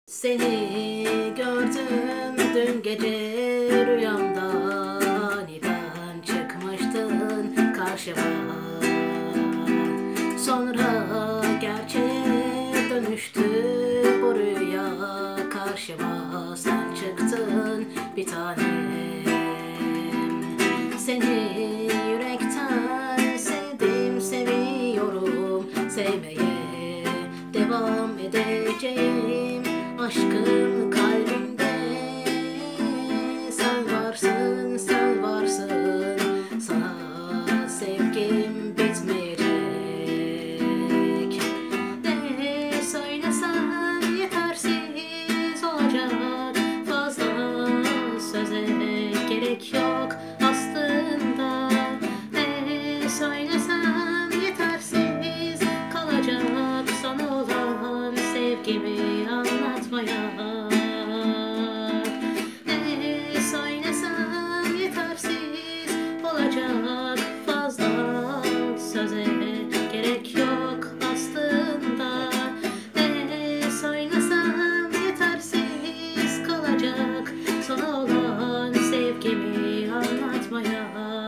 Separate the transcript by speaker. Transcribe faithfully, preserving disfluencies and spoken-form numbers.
Speaker 1: Seni gördüm dün gece rüyamda, aniden çıkmıştın karşıma. Sonra gerçeğe dönüştü bu rüya, karşıma sen çıktın bir tanem. Seni yürekten sevdim, seviyorum, sevmeye devam edeceğim. Aşkın kalbimde sen varsın, sen varsın. Sana sevgim bitmeyecek. Ne söylesem yetersiz olacak. Fazla söze gerek yok aslında. Ne söylesem yetersiz kalacak. Sana olan sevgimi anlatmaya. Ne söylesem yetersiz olacak. Fazla söze gerek yok aslında. Ne söylesem yetersiz kalacak. Sana olan sevgimi anlatmaya.